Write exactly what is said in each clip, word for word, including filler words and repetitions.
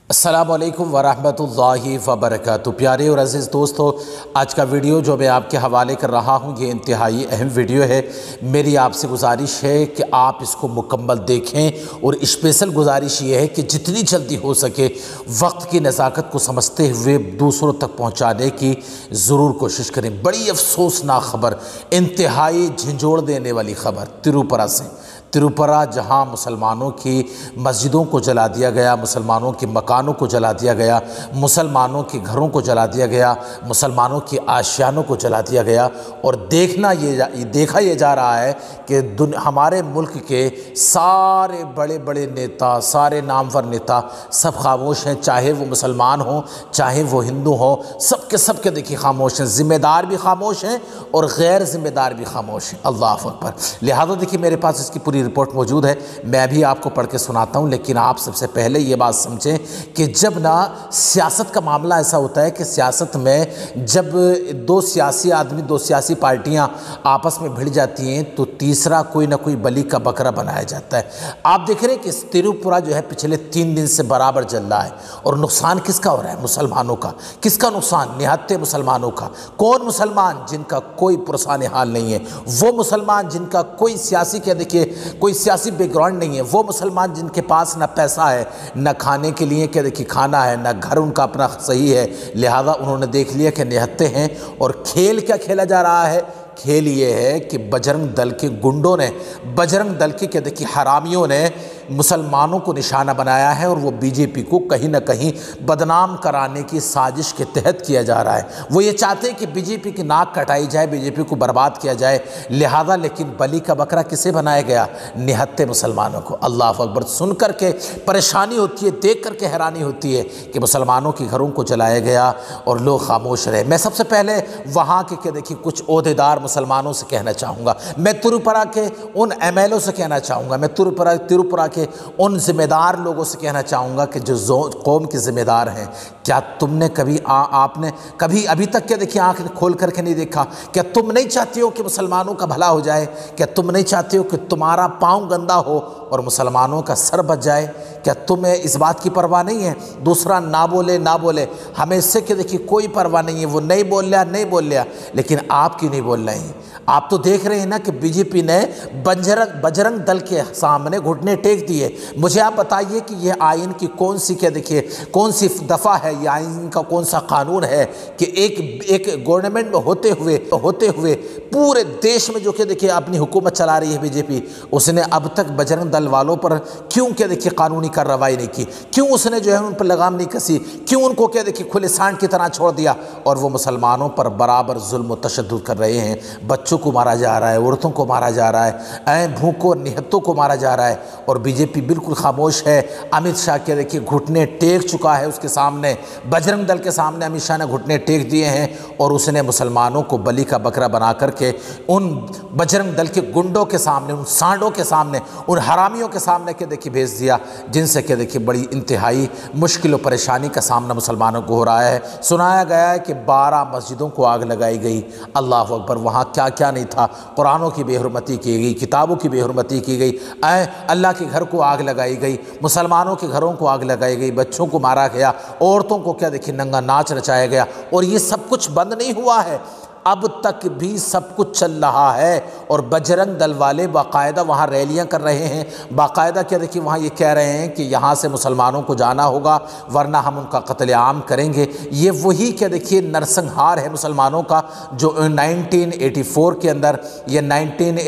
अस्सलामु अलैकुम वरहमतुल्लाहि वबरकातुहू। प्यारे और अज़ीज़ दोस्तों, आज का वीडियो जो मैं आपके हवाले कर रहा हूँ ये इंतहाई अहम वीडियो है। मेरी आपसे गुजारिश है कि आप इसको मुकम्मल देखें और स्पेशल गुजारिश ये है कि जितनी जल्दी हो सके वक्त की नज़ाकत को समझते हुए दूसरों तक पहुँचाने की ज़रूर कोशिश करें। बड़ी अफसोसनाक ख़बर, इंतहाई झंझोड़ देने वाली ख़बर तिरुपरा से। तिरुपरा जहाँ मुसलमानों की मस्जिदों को जला दिया गया, मुसलमानों के मकानों को जला दिया गया, मुसलमानों के घरों को जला दिया गया, मुसलमानों की आशियानों को जला दिया गया। और देखना ये देखा ये जा रहा है कि हमारे मुल्क के सारे बड़े बड़े नेता, सारे नामवर नेता सब खामोश हैं, चाहे वो मुसलमान हों चाहे वो हिंदू हों, सब के सब के देखिए खामोश हैं। ज़िम्मेदार भी खामोश हैं और गैर ज़िम्मेदार भी खामोश हैं। अल्लाह अकबर। लिहाजा देखिए मेरे पास इसकी पूरी रिपोर्ट मौजूद है, मैं भी आपको पढ़ के सुनाता हूँ। लेकिन आप सबसे पहले ये बात समझें कि जब ना सियासत का मामला ऐसा होता है कि सियासत में जब दो सियासी आदमी, दो सियासी पार्टियां आपस में भिड़ जाती हैं तो तीसरा कोई ना कोई बलि का बकरा बनाया जाता है। आप देख रहे हैं कि तिरुपुरा जो है पिछले तीन दिन से बराबर जल रहा है और नुकसान किसका हो रहा है? मुसलमानों का। किसका नुकसान? निहत्ते मुसलमानों का। कौन मुसलमान? जिनका कोई पुरसान हाल नहीं है, वो मुसलमान जिनका कोई सियासी क्या देखिए कोई सियासी बैकग्राउंड नहीं है, वो मुसलमान जिनके पास ना पैसा है, ना खाने के लिए क्या देखिए खाना है, ना घर उनका अपना सही है। लिहाजा उन्होंने देख लिया कि निहत्ते हैं। और खेल क्या खेला जा रहा है? खेल ये है कि बजरंग दल के गुंडों ने, बजरंग दल के क्या देखिए हरामियों ने मुसलमानों को निशाना बनाया है और वो बीजेपी को कहीं ना कहीं बदनाम कराने की साजिश के तहत किया जा रहा है। वो ये चाहते हैं कि बीजेपी की नाक कटाई जाए, बीजेपी को बर्बाद किया जाए। लिहाजा लेकिन बलि का बकरा किसे बनाया गया? निहत्ते मुसलमानों को। अल्लाह अकबर। सुन कर के परेशानी होती है, देख कर के हैरानी होती है कि मुसलमानों के घरों को जलाया गया और लोग खामोश रहे। मैं सबसे पहले वहाँ के क्या देखिए कुछ ओहदेदार मुसलमानों से कहना चाहूँगा, मैं तिरुपरा के उन एम एल ओ से कहना चाहूँगा, मैं तिरुपरा तिरुपरा के उन जिम्मेदार लोगों से कहना चाहूँगा कि जो कौम के जिम्मेदार हैं, क्या तुमने कभी आ, आपने कभी अभी तक क्या देखिए आँख खोल करके नहीं देखा? क्या तुम नहीं चाहते हो कि मुसलमानों का भला हो जाए? क्या तुम नहीं चाहते हो कि तुम्हारा पाँव गंदा हो और मुसलमानों का सर बच जाए? क्या तुम्हें इस बात की परवाह नहीं है? दूसरा ना बोले ना बोले, हमें इससे क्या देखिए कोई परवाह नहीं है। वो नहीं बोल लिया नहीं बोल लिया, लेकिन आप क्यों नहीं बोल रहे हैं? आप तो देख रहे हैं ना कि बीजेपी ने बजरंग बजरंग दल के सामने घुटने टेक दिए। मुझे आप बताइए कि यह आइन की कौन सी क्या देखिए कौन सी दफ़ा है, यह आइन का कौन सा कानून है कि एक एक गवर्नमेंट में होते हुए होते हुए पूरे देश में जो क्या देखिए अपनी हुकूमत चला रही है बीजेपी, उसने अब तक बजरंग दल वालों पर क्यों क्या देखिए कानूनी कार्रवाई नहीं की? क्यों उसने जो है उन पर लगाम नहीं कसी? क्यों उनको क्या देखिए खुले सांड की तरह छोड़ दिया? और वो मुसलमानों पर बराबर जुल्म व तशद्दुद कर रहे हैं। बच्चों को मारा जा रहा है, औरतों को मारा जा रहा है, ऐ भूखों निहत्तों को मारा जा रहा है और बीजेपी बिल्कुल खामोश है। अमित शाह के देखिए घुटने टेक चुका है उसके सामने, बजरंग दल के सामने अमित शाह ने घुटने टेक दिए हैं और उसने मुसलमानों को बलि का बकरा बना करके उन बजरंग दल के गुंडों के सामने, उन सांडों के सामने, उन हरामियों के सामने के देखिए भेज दिया, जिनसे क्या देखिए बड़ी इंतहाई मुश्किल और परेशानी का सामना मुसलमानों को हो रहा है। सुनाया गया है कि बारह मस्जिदों को आग लगाई गई। अल्लाह अकबर। वहाँ क्या क्या नहीं था? कुरानों की बेहुरमती की गई, किताबों की बेहुरमती की गई, ऐ अल्लाह के घर को आग लगाई गई, मुसलमानों के घरों को आग लगाई गई, बच्चों को मारा गया, औरतों को क्या देखिए नंगा नाच रचाया गया। और ये सब कुछ बंद नहीं हुआ है, अब तक भी सब कुछ चल रहा है। और बजरंग दल वाले बाकायदा वहाँ रैलियाँ कर रहे हैं, बाकायदा क्या देखिए वहाँ ये कह रहे हैं कि यहाँ से मुसलमानों को जाना होगा वरना हम उनका कत्लेआम करेंगे। ये वही क्या देखिए नरसंहार है मुसलमानों का जो नाइनटीन एटी फोर के अंदर, ये नाइनटीन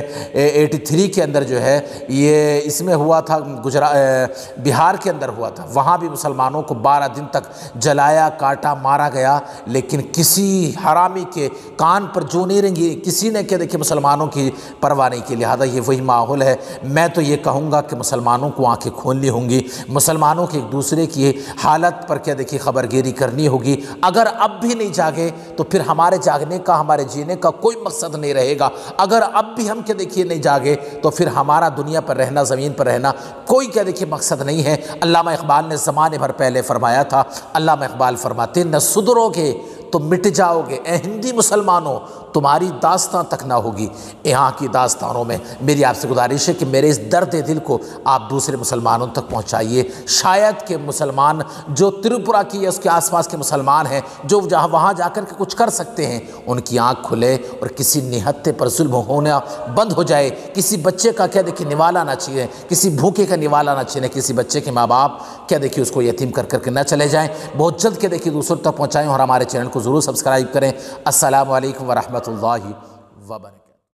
एटी थ्री के अंदर जो है ये इसमें हुआ था, गुजरात बिहार के अंदर हुआ था। वहाँ भी मुसलमानों को बारह दिन तक जलाया, काटा, मारा गया, लेकिन किसी हरामी के कान पर जो नहीं रेंगी, किसी ने क्या देखिए मुसलमानों की परवाह नहीं की। लिहाजा ये वही माहौल है। मैं तो ये कहूँगा कि मुसलमानों को आंखें खोलनी होंगी, मुसलमानों के एक दूसरे की हालत पर क्या देखिए खबरगिरी करनी होगी। अगर अब भी नहीं जागे तो फिर हमारे जागने का, हमारे जीने का कोई मकसद नहीं रहेगा। अगर अब भी हम क्या देखिए नहीं जागे तो फिर हमारा दुनिया पर रहना, ज़मीन पर रहना कोई क्या देखिए मकसद नहीं है। अल्लामा इकबाल ने ज़माने भर पहले फरमाया था, अल्लामा इकबाल फरमाते न सुधरोगे तो मिट जाओगे, ए हिंदी मुसलमानों तुम्हारी दास्तां तक ना होगी यहाँ की दास्तानों में। मेरी आपसे गुजारिश है कि मेरे इस दर्द दिल को आप दूसरे मुसलमानों तक पहुँचाइए। शायद के मुसलमान जो त्रिपुरा की या उसके आसपास के मुसलमान हैं, जो जहाँ वहाँ जाकर के कुछ कर सकते हैं, उनकी आँख खुले और किसी निहत्ते पर जुल्म होना बंद हो जाए। किसी बच्चे का क्या देखिए निवाला ना चाहिए, किसी भूखे का निवाला ना चाहिए, किसी बच्चे के माँ बाप क्या देखिए उसको यतीम कर करके न चले जाएं। बहुत जल्द क्या देखिए दूसरों तक पहुँचाएँ और हमारे चैनल को ज़रूर सब्सक्राइब करें। अस्सलामु अलैकुम व रहमतुल्लाहि व बरकातहू।